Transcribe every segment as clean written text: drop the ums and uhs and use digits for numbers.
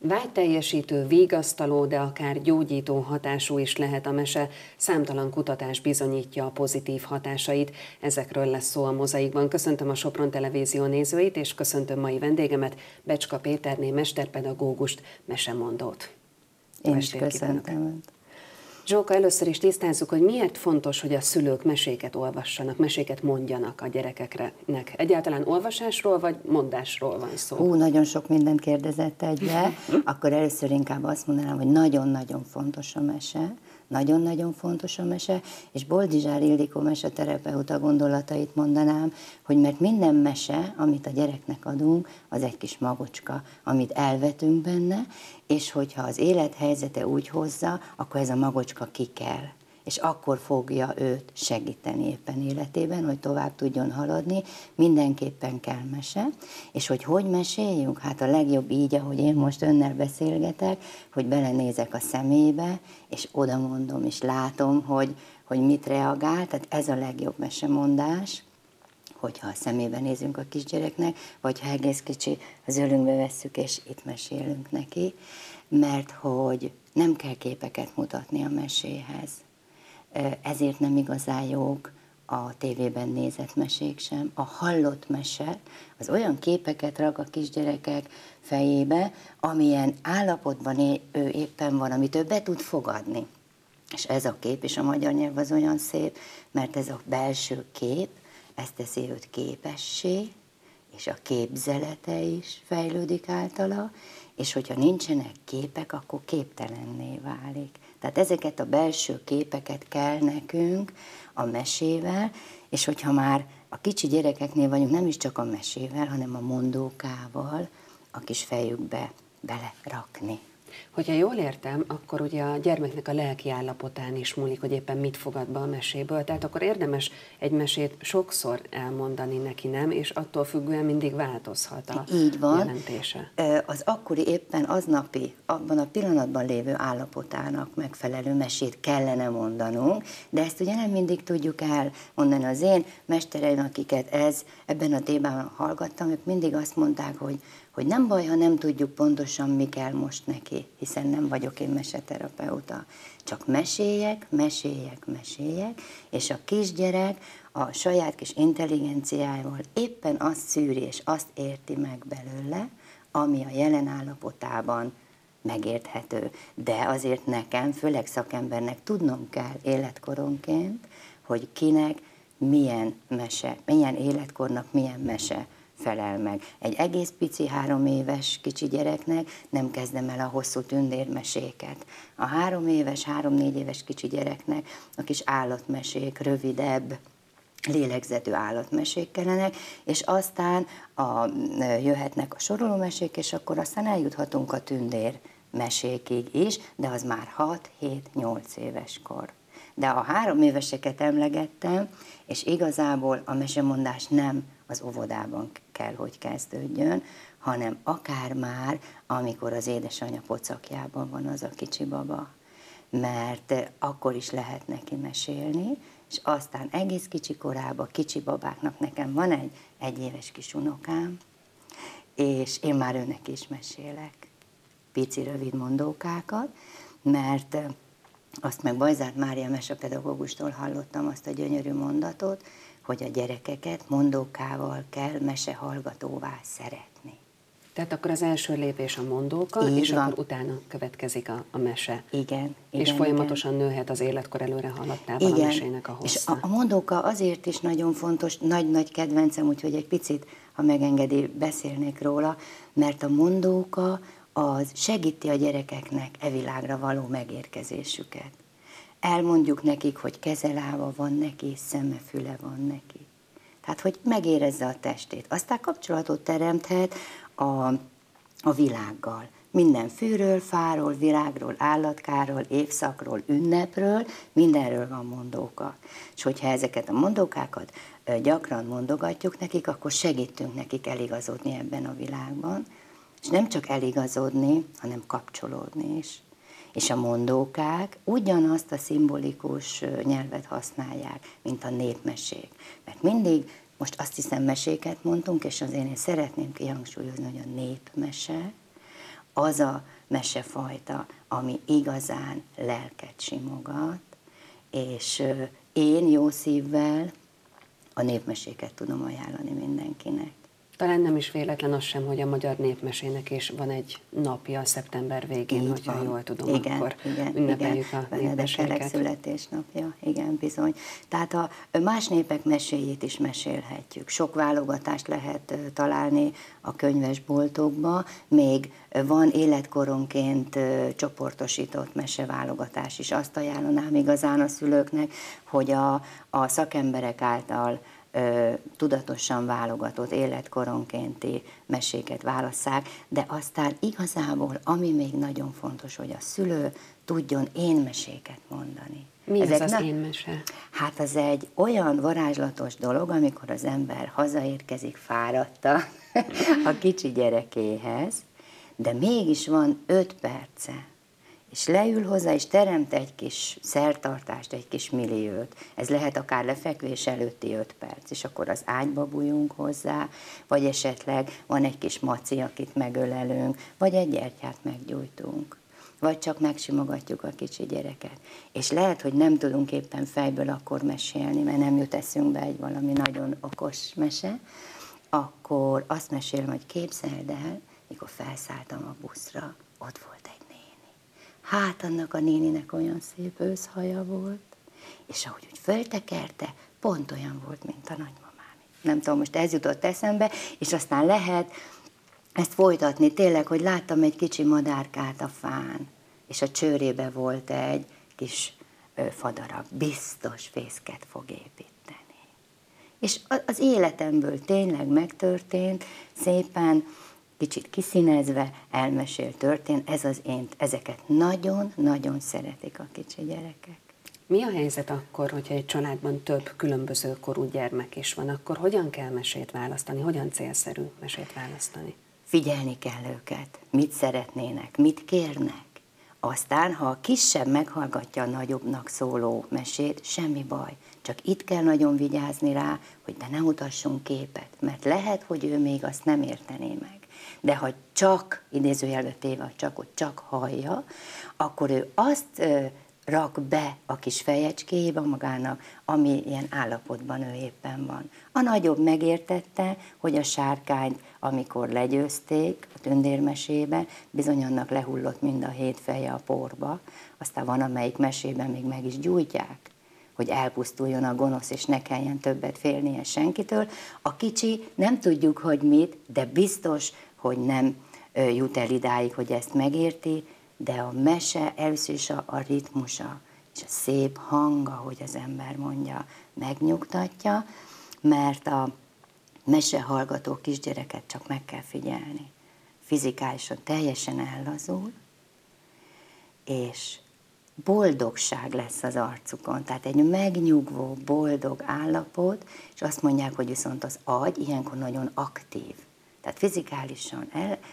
Vágyteljesítő, vigasztaló, de akár gyógyító hatású is lehet a mese. Számtalan kutatás bizonyítja a pozitív hatásait. Ezekről lesz szó a Mozaikban. Köszöntöm a Sopron Televízió nézőit, és köszöntöm mai vendégemet, Becska Péterné mesterpedagógust, mesemondót. Én is köszöntöm. Zsóka, először is tisztázzuk, hogy miért fontos, hogy a szülők meséket olvassanak, meséket mondjanak a gyerekeknek. Egyáltalán olvasásról vagy mondásról van szó? Nagyon sok mindent kérdezett egybe. Akkor először inkább azt mondanám, hogy nagyon-nagyon fontos a mese. Nagyon-nagyon fontos a mese, és Boldizsár Ildikó meseterapeuta gondolatait mondanám, hogy mert minden mese, amit a gyereknek adunk, az egy kis magocska, amit elvetünk benne, és hogyha az élethelyzete úgy hozza, akkor ez a magocska kikel. És akkor fogja őt segíteni éppen életében, hogy tovább tudjon haladni, mindenképpen kell mese. És hogy meséljünk? Hát a legjobb így, ahogy én most önnel beszélgetek, hogy belenézek a szemébe, és oda mondom, és látom, hogy mit reagál, tehát ez a legjobb mesemondás, hogyha a szemébe nézünk a kisgyereknek, vagy ha egész kicsi, az ölünkbe vesszük, és itt mesélünk neki, mert hogy nem kell képeket mutatni a meséhez. Ezért nem igazán jók a tévében nézett mesék sem. A hallott mese az olyan képeket rak a kisgyerekek fejébe, amilyen állapotban ő éppen van, amit ő be tud fogadni. És ez a kép, és a magyar nyelv az olyan szép, mert ez a belső kép, ezt teszi őt képessé, és a képzelete is fejlődik általa, és hogyha nincsenek képek, akkor képtelenné válik. Tehát ezeket a belső képeket kell nekünk a mesével, és hogyha már a kicsi gyerekeknél vagyunk, nem is csak a mesével, hanem a mondókával a kis fejükbe belerakni. Hogyha jól értem, akkor ugye a gyermeknek a lelki állapotán is múlik, hogy éppen mit fogad be a meséből. Tehát akkor érdemes egy mesét sokszor elmondani neki, nem? És attól függően mindig változhat a Így van. jelentése. Az akkori éppen aznapi, abban a pillanatban lévő állapotának megfelelő mesét kellene mondanunk, de ezt ugye nem mindig tudjuk elmondani. Az én mestereim, akiket ebben a témában hallgattam, ők mindig azt mondták, hogy nem baj, ha nem tudjuk pontosan, mi kell most neki, hiszen nem vagyok én meseterapeuta. Csak meséljek, és a kisgyerek a saját kis intelligenciájával éppen azt szűri, és azt érti meg belőle, ami a jelen állapotában megérthető. De azért nekem, főleg szakembernek tudnom kell életkoronként, hogy kinek milyen életkornak milyen mese felel meg. Egy egész pici 3 éves kicsi gyereknek nem kezdem el a hosszú tündérmeséket. A 3 éves, 3-4 éves kicsi gyereknek a kis állatmesék, rövidebb, lélegzetű állatmesék kellenek, és aztán jöhetnek a sorolómesék, és akkor aztán eljuthatunk a tündérmesékig is, de az már 6-7-8 éves kor. De a 3 éveseket emlegettem, és igazából a mesemondás nem az óvodában kell, hogy kezdődjön, hanem akár már, amikor az édesanyja pocakjában van az a kicsi baba. Mert akkor is lehet neki mesélni, és aztán egész kicsi korában, kicsi babáknak, nekem van egy 1 éves kis unokám, és én már őnek is mesélek pici rövid mondókákat, mert azt meg Bajzát Mária mesepedagógustól hallottam azt a gyönyörű mondatot, hogy a gyerekeket mondókával kell mesehallgatóvá szeretni. Tehát akkor az első lépés a mondóka, és akkor utána következik a mese. Igen. És folyamatosan nőhet az életkor előre haladtával a mesének a hossza. És a mondóka azért is nagyon fontos, nagy-nagy kedvencem, úgyhogy egy picit, ha megengedi, beszélnék róla, mert a mondóka az segíti a gyerekeknek világra való megérkezésüket. Elmondjuk nekik, hogy keze-lába van neki, szeme-füle van neki. Tehát, hogy megérezze a testét. Aztán kapcsolatot teremthet a világgal. Minden fűről, fáról, virágról, állatkáról, évszakról, ünnepről, mindenről van mondóka. És hogyha ezeket a mondókákat gyakran mondogatjuk nekik, akkor segítünk nekik eligazodni ebben a világban. És nem csak eligazodni, hanem kapcsolódni is. És a mondókák ugyanazt a szimbolikus nyelvet használják, mint a népmesék. Mert mindig, most azt hiszem meséket mondtunk, és azért én szeretném kihangsúlyozni, hogy a népmese az a mesefajta, ami igazán lelket simogat, és én jó szívvel a népmeséket tudom ajánlani mindenkinek. Talán nem is véletlen az sem, hogy a magyar népmesének is van egy napja szeptember végén, Így hogyha van. jól tudom, igen, akkor igen, ünnepeljük igen. a népmeséket. Születésnapja, igen, bizony. Tehát a más népek meséjét is mesélhetjük. Sok válogatást lehet találni a könyvesboltokba, még van életkoronként csoportosított meseválogatás is. Azt ajánlanám igazán a szülőknek, hogy a szakemberek által tudatosan válogatott életkoronkénti meséket válasszák, de aztán igazából, ami még nagyon fontos, hogy a szülő tudjon énmeséket mondani. Mi az énmese? Hát az egy olyan varázslatos dolog, amikor az ember hazaérkezik fáradta a kicsi gyerekéhez, de mégis van 5 perce, és leül hozzá, és teremt egy kis szertartást, egy kis milliót. Ez lehet akár lefekvés előtti 5 perc, és akkor az ágyba bújunk hozzá, vagy esetleg van egy kis maci, akit megölelünk, vagy egy gyertyát meggyújtunk, vagy csak megsimogatjuk a kicsi gyereket. És lehet, hogy nem tudunk éppen fejből akkor mesélni, mert nem jut eszünkbe egy valami nagyon okos mese, akkor azt mesélem, hogy képzeld el, mikor felszálltam a buszra, ott volt egy néni. Hát annak a néninek olyan szép őszhaja volt, és ahogy úgy föltekerte, pont olyan volt, mint a nagymamám. Nem tudom, most ez jutott eszembe, és aztán lehet ezt folytatni tényleg, hogy láttam egy kicsi madárkát a fán, és a csőrébe volt egy kis fadarab, biztos fészket fog építeni. És az életemből tényleg megtörtént, szépen, kicsit kiszínezve, elmesélt történt, ezeket nagyon-nagyon szeretik a kicsi gyerekek. Mi a helyzet akkor, hogyha egy családban több különböző korú gyermek is van, akkor hogyan kell mesét választani, hogyan célszerű mesét választani? Figyelni kell őket, mit szeretnének, mit kérnek. Aztán, ha a kisebb meghallgatja a nagyobbnak szóló mesét, semmi baj. Csak itt kell nagyon vigyázni rá, hogy de ne mutassunk képet, mert lehet, hogy ő még azt nem értené meg. De ha csak, idézőjelbe téve, csak hallja, akkor ő azt rak be a kis fejecskéjébe magának, ami ilyen állapotban ő éppen van. A nagyobb megértette, hogy a sárkányt, amikor legyőzték a tündérmesébe, bizony annak lehullott mind a 7 feje a porba, aztán van, amelyik mesében még meg is gyújtják, hogy elpusztuljon a gonosz, és ne kelljen többet félnie senkitől. A kicsi nem tudjuk, hogy mit, de biztos, hogy nem jut el idáig, hogy ezt megérti, de a mese először is a ritmusa, és a szép hang, ahogy az ember mondja, megnyugtatja, mert a mesehallgató kisgyereket csak meg kell figyelni. Fizikálisan teljesen ellazul, és boldogság lesz az arcukon, tehát egy megnyugvó, boldog állapot, és azt mondják, hogy viszont az agy ilyenkor nagyon aktív. Tehát fizikálisan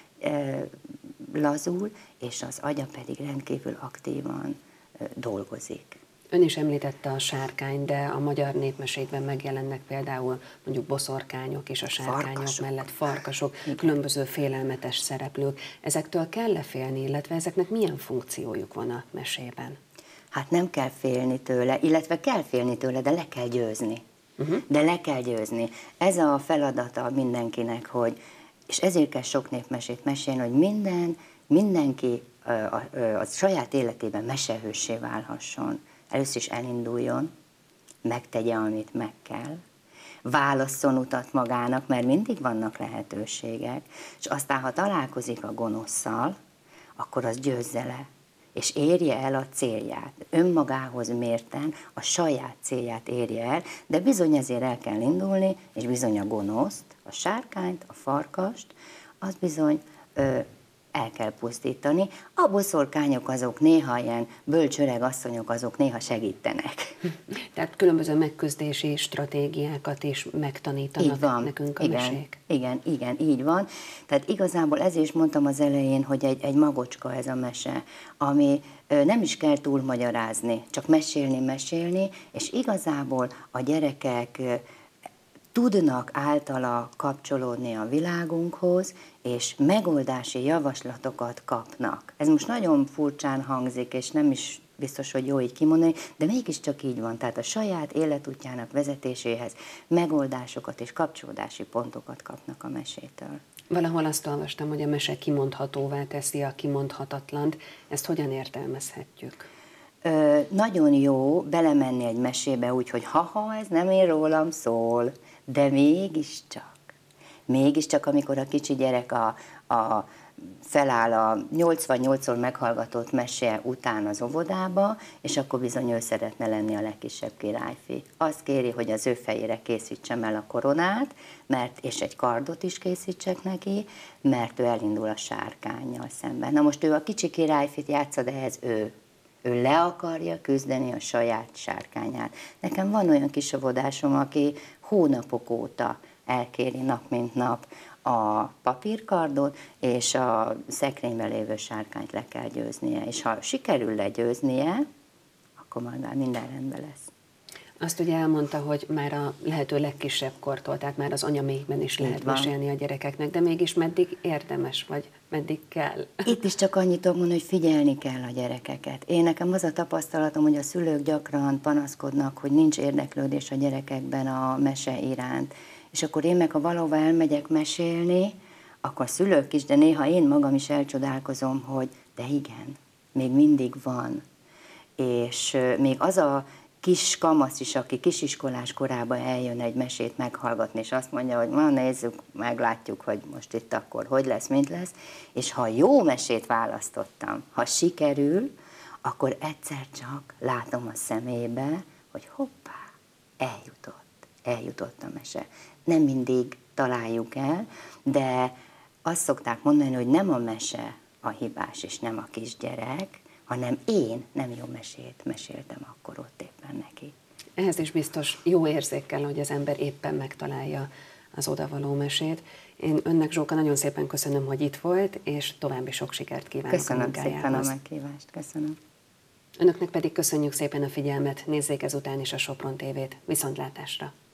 lazul, és az agya pedig rendkívül aktívan dolgozik. Ön is említette a sárkány, de a magyar népmesékben megjelennek például mondjuk boszorkányok és a sárkányok mellett farkasok, különböző félelmetes szereplők. Ezektől kell félni, illetve ezeknek milyen funkciójuk van a mesében? Hát nem kell félni tőle, illetve kell félni tőle, de le kell győzni. De le kell győzni. Ez a feladata mindenkinek, hogy, és ezért kell sok népmesét mesélni, hogy mindenki a saját életében mesehőssé válhasson. Először is elinduljon, megtegye, amit meg kell, válasszon utat magának, mert mindig vannak lehetőségek, és aztán, ha találkozik a gonoszszal, akkor az győzze le, és érje el a célját. Önmagához mérten a saját célját érje el, de bizony ezért el kell indulni, és bizony a gonoszt, a sárkányt, a farkast, az bizony el kell pusztítani. A boszorkányok azok néha ilyen bölcs öreg asszonyok, azok néha segítenek. Tehát különböző megküzdési stratégiákat is megtanítanak nekünk a mesék. Igen, így van. Tehát igazából ezért is mondtam az elején, hogy egy magocska ez a mese, ami nem is kell túlmagyarázni, csak mesélni, és igazából a gyerekek tudnak általa kapcsolódni a világunkhoz, és megoldási javaslatokat kapnak. Ez most nagyon furcsán hangzik, és nem is biztos, hogy jó így kimondani, de mégiscsak így van. Tehát a saját életútjának vezetéséhez megoldásokat és kapcsolódási pontokat kapnak a mesétől. Valahol azt olvastam, hogy a mese kimondhatóvá teszi a kimondhatatlant. Ezt hogyan értelmezhetjük? Nagyon jó belemenni egy mesébe úgy, hogy ha ez nem én rólam szól, de mégiscsak amikor a kicsi gyerek feláll a 88-szor meghallgatott mese után az óvodába, és akkor bizony ő szeretne lenni a legkisebb királyfi. Azt kéri, hogy az ő fejére készítsem el a koronát, és egy kardot is készítsek neki, mert ő elindul a sárkánnyal szemben. Na most ő a kicsi királyfit játsza, de ez ő le akarja küzdeni a saját sárkányát. Nekem van olyan kis óvodásom, aki hónapok óta elkéri nap mint nap a papírkardot, és a szekrényben lévő sárkányt le kell győznie. És ha sikerül legyőznie, akkor majd már minden rendben lesz. Azt ugye elmondta, hogy már a lehető legkisebb kortól, tehát már az anyaméhben is lehet mesélni a gyerekeknek, de mégis meddig érdemes, vagy meddig kell? Itt is csak annyit tudok mondani, hogy figyelni kell a gyerekeket. Nekem az a tapasztalatom, hogy a szülők gyakran panaszkodnak, hogy nincs érdeklődés a gyerekekben a mese iránt. És akkor én meg, ha valahova elmegyek mesélni, akkor a szülők is, de néha én magam is elcsodálkozom, hogy de igen, még mindig van. És még az a kis kamasz is, aki kisiskolás korában eljön egy mesét meghallgatni, és azt mondja, hogy ma nézzük, meglátjuk, hogy most itt akkor hogy lesz, mint lesz, és ha jó mesét választottam, ha sikerül, akkor egyszer csak látom a szemébe, hogy hoppá, eljutott a mese. Nem mindig találjuk el, de azt szokták mondani, hogy nem a mese a hibás, és nem a kisgyerek, hanem én nem jó mesét meséltem akkor ott éppen neki. Ehhez is biztos jó érzék kell, hogy az ember éppen megtalálja az odavaló mesét. Én önnek, Zsóka, nagyon szépen köszönöm, hogy itt volt, és további sok sikert kívánok a munkájához. Köszönöm szépen a meghívást, köszönöm. Önöknek pedig köszönjük szépen a figyelmet, nézzék ezután is a Sopron TV-t. Viszontlátásra!